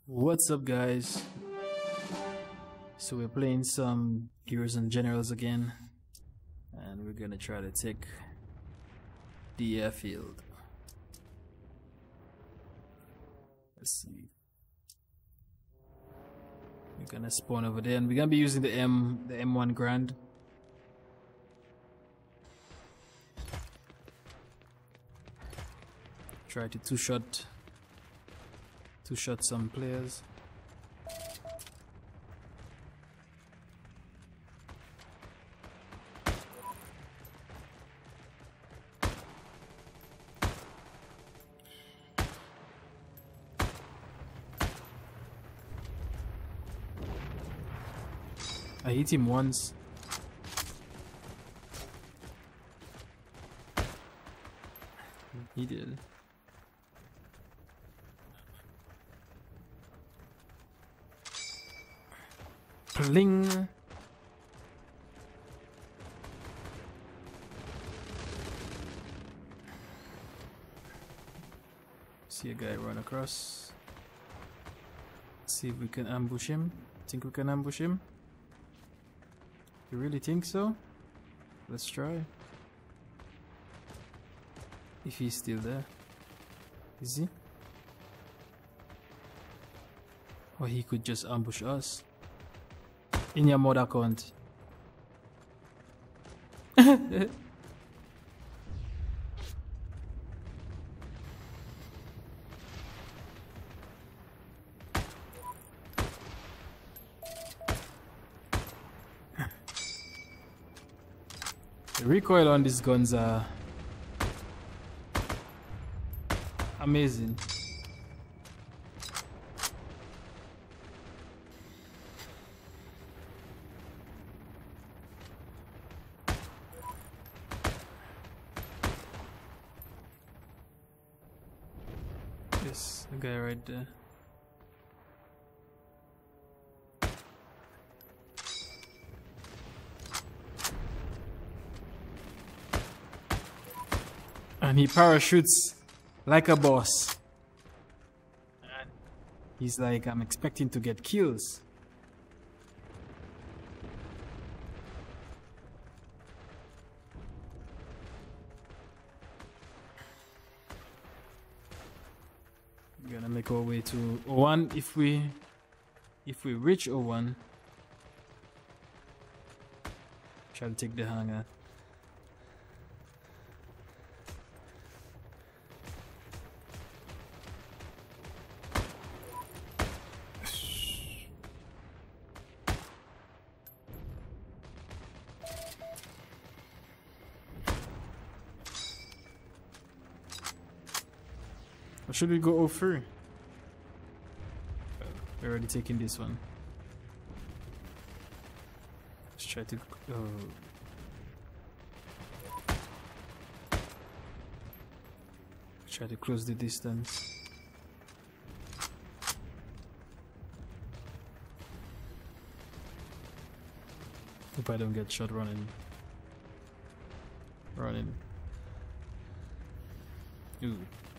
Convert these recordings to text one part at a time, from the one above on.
What's up, guys? So we're playing some Heroes and Generals again, and we're gonna try to take the airfield. Let's see. We're gonna spawn over there, and we're gonna be using the M1 Garand. Try to two-shot some players. I hit him once. He did. Pling. See a guy run across. See if we can ambush him. Think we can ambush him? You really think so? Let's try. If he's still there. Is he? Or he could just ambush us. In your mod account. The recoil on these guns are amazing. Yes, the guy right there. And he parachutes like a boss. And he's like, I'm expecting to get kills. We're gonna make our way to O1. If we reach O1, try to take the hangar. Or should we go 0-3? We're already taking this one. Let's try to try to close the distance. Hope I don't get shot running. Ooh.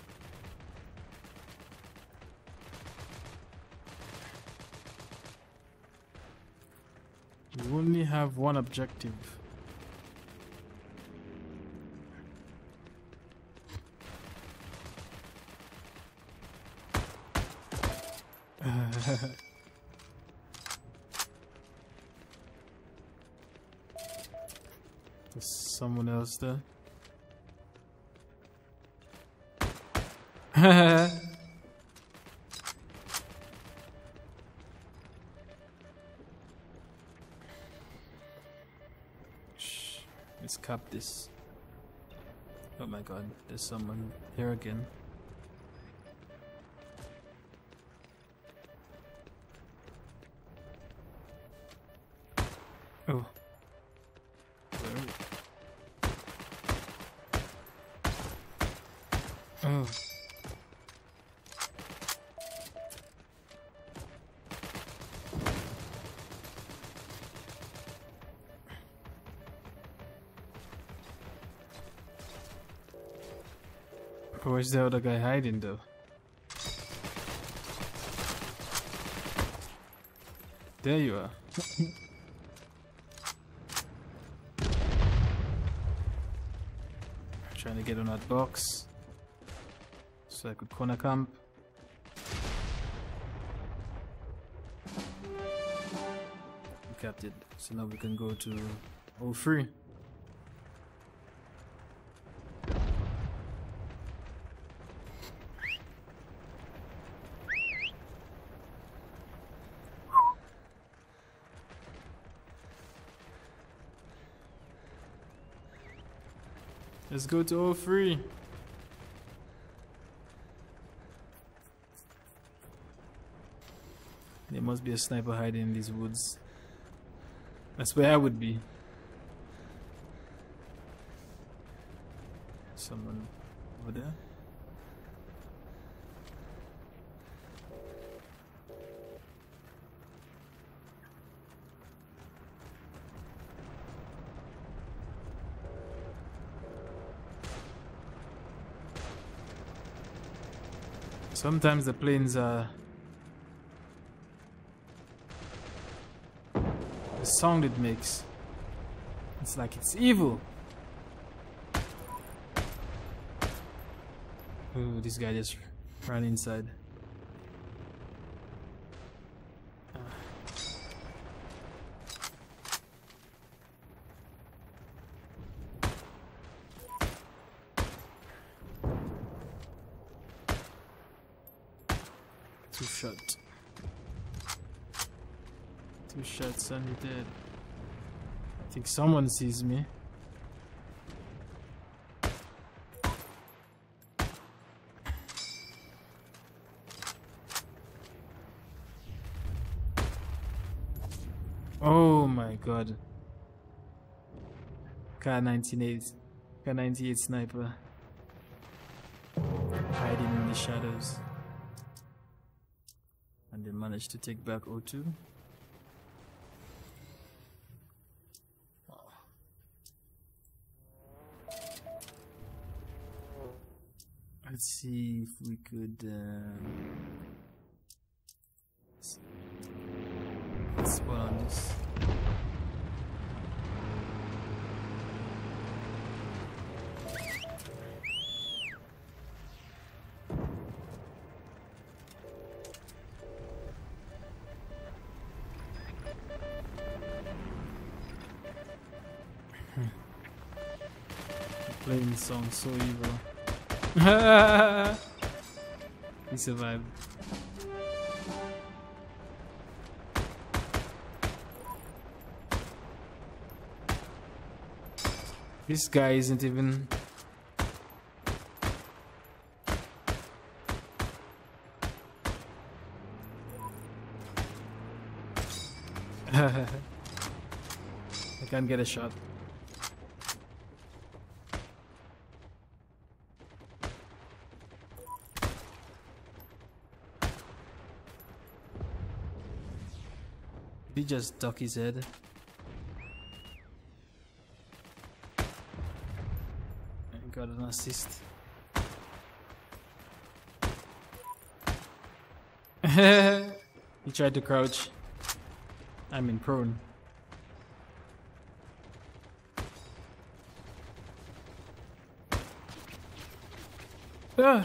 We only have one objective. There's someone else there. Let's cap this. Oh my god, there's someone here again. Oh. Oh. Where's the other guy hiding though? There you are. Trying to get on that box so I could corner camp. We capped it, so now we can go to 03. Let's go to 03. There must be a sniper hiding in these woods. That's where I would be. Someone over there. Sometimes the planes are... the sound it makes, it's like it's evil. Oh, this guy just ran inside. Two shots. Two shots and he dead. I think someone sees me. Oh my god. K98 sniper. Hiding in the shadows. And they managed to take back O2. Let's see if we could spawn on this. Playing this song so evil. He survived. This guy isn't even... I can't get a shot. He just duck his head. And got an assist. He tried to crouch. I'm in prone. Ah.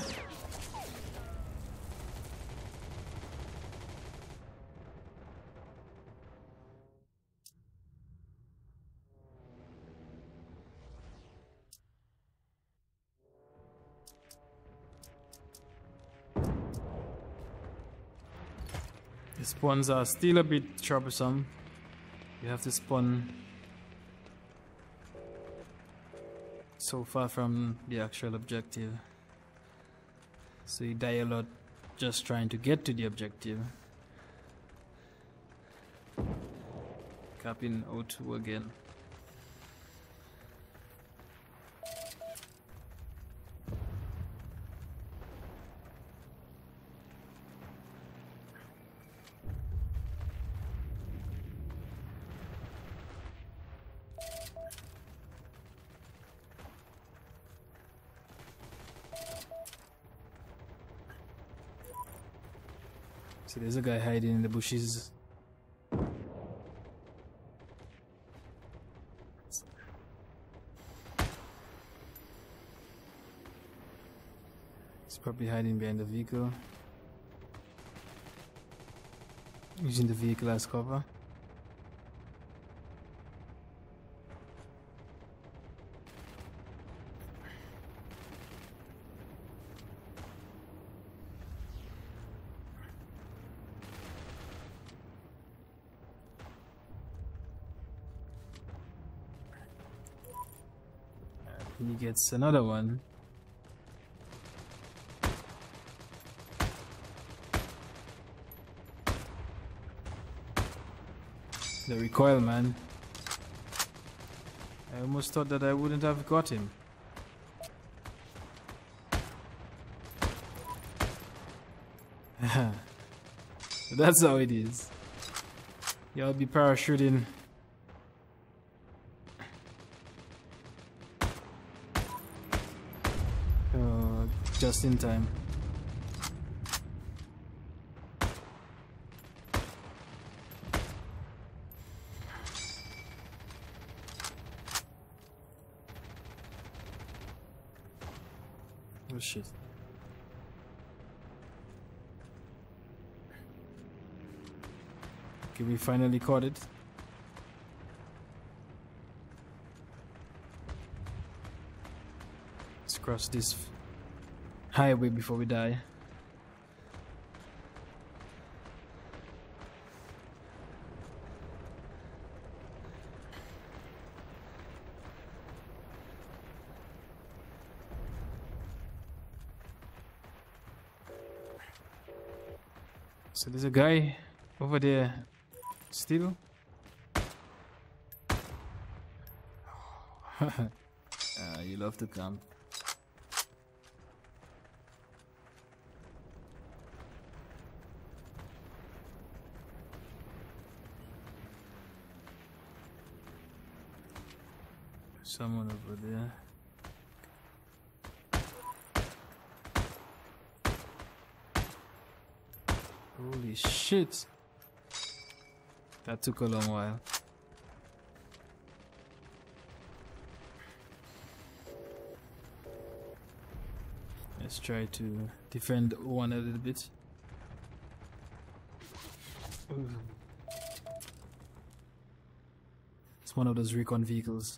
The spawns are still a bit troublesome. You have to spawn so far from the actual objective. So you die a lot just trying to get to the objective. Capping O2 again. So there's a guy hiding in the bushes. Probably hiding behind the vehicle. Using the vehicle as cover. He gets another one. The recoil, man. I almost thought that I wouldn't have got him. That's how it is. Y'all be parachuting. Just in time. Oh shit. Okay, we finally caught it. Let's cross this highway before we die. So there's a guy over there still. You love to camp. Someone over there. Holy shit. That took a long while. Let's try to defend one a little bit. Ooh. It's one of those recon vehicles.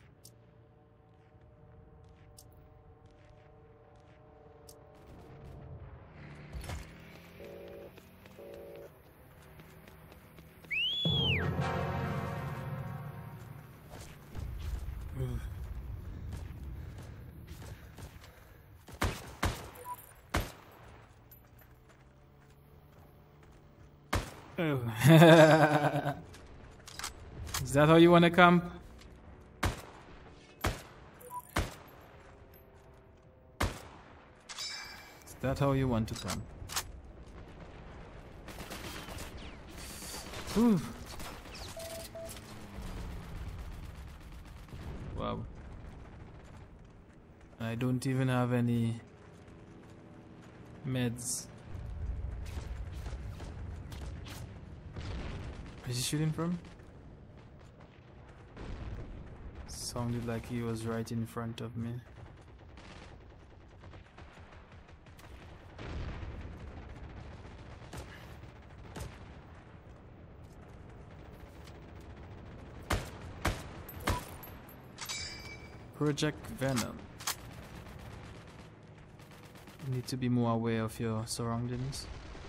Oh. Is that how you want to camp? Is that how you want to camp? Ooh. Wow. I don't even have any meds. Where's he shooting from? Sounded like he was right in front of me. Project Venom. You need to be more aware of your surroundings.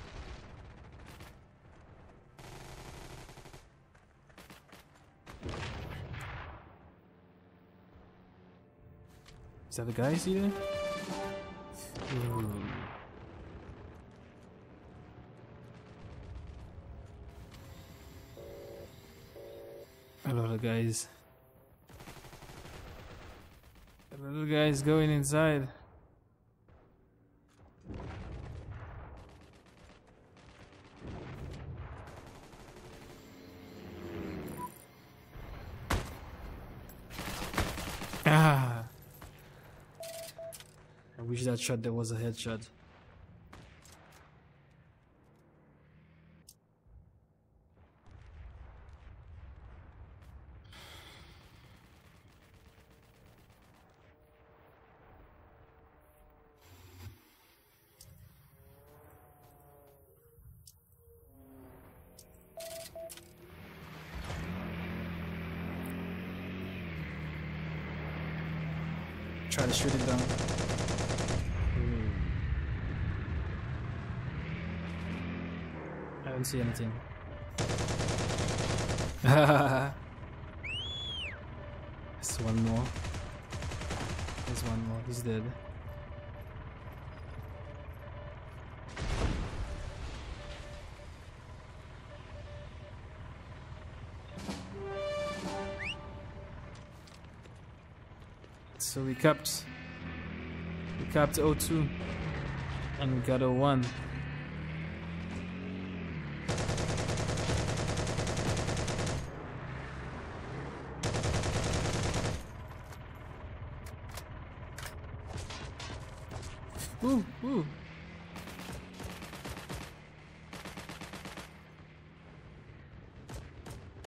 Is that the guy? See there? Ooh. A lot of guys. A lot of guys going inside. Ah! I wish that shot there was a headshot. Try to shoot it down. I don't see anything. There's one more. There's one more. He's dead. So we capped O2 and we got O1. Ooh, ooh.